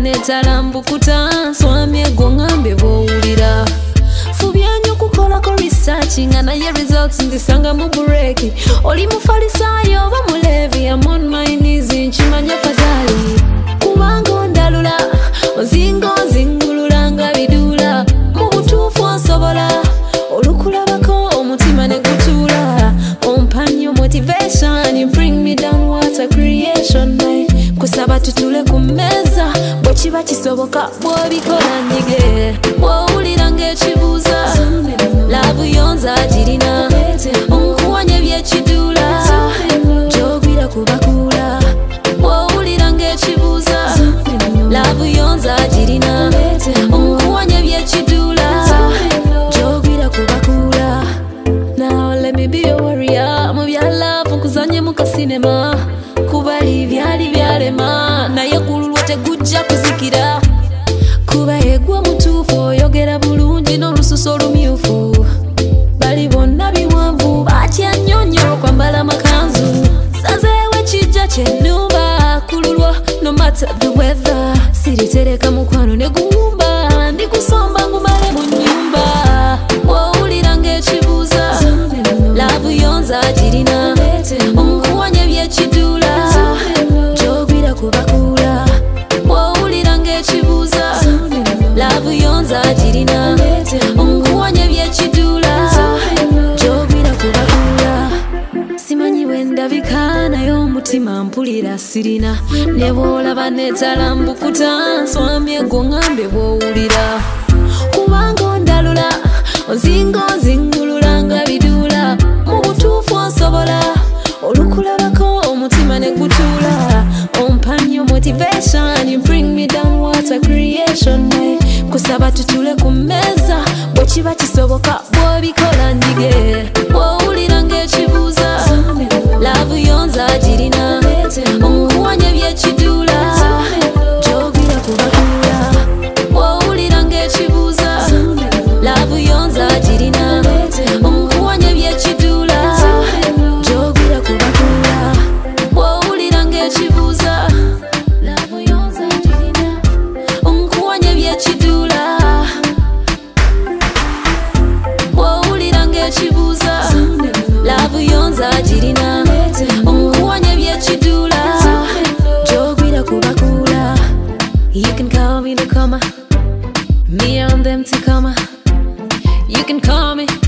banetala mbukuta swamye gwangambe bowulira fubya nnyo kukolako research nga naye results nzisanga mu bureki oli mufalisayo oba mulevi I'm on my knees nkimanya fazali kubanga ondalula ozinga ozingulula nga bidula mu butuufu onsobola olukulabako omutima ne gutuula ompa nnyo motivation you bring me down what a creation kusaba tutule ku mmeeza bwe kiba kisoboka bw'obikola njige bw'owulira ng'ekibuuza laavu yonza girina onkuwanya ebyekiduula gy'ogwira ku bakuula bw'owulira ng'ekibuuza laavu yonza girina onkuwanya ebyekiduula gy'ogwira ku bakuula now let me be your warrior mu bya laavu nkuzanye mu kasinema kubali byali byalema naye kululwa tegujja kuzikira kuba egwa mutuufu oyogera bulungi n'olususu olumyufu bali bonna biwanvu batya nnyonnyo kwambala makanzu sanzeewo ekijja kyennumba kululwa no matter the weather siritereka mukwano ne guwumba ndikusomba ngumale mu nnyumba bw'owulira ng'ekibuuza laavu yonza girina onkuwanya ebyekiduula gy'ogwira ku bakuula bw'owulira ng'ekibuuza laavu yonza girina onkuwanya ebyekiduula gy'ogwira ku bakuula simanyi bwe ndabika naye omutima mpulira sirina ne bw'olaba neetala mbukuta nswamye gwoŋŋambe bw'owulira kubanga ondalula ozinga ozingulula nga biduula mu butuufu onsobola olukulabako omutima ne gutuula ompa nnyo motivation you bring me down what a creation kusaba tutule ku mmeeza bwe kiba kisoboka bw'obikola njige bw'owulira ng'ekibuuza laavu yonza girina onkuwanya ebyekiduula gy'ogwira ku bakuula bw'owulira ng'ekibuuza laavu yonza girina onkuwanya ebyekiduula gy'ogwira ku bakuula bw'owulira ng'ekibuuza laavu yonza girina onkuwanya ebyekiduula bw'owulira ng'ekibuuza laavu yonza girina onkuwanya ebyekiduula gy'ogwira ku bakuula you can call me the comma me and them to comma you can call me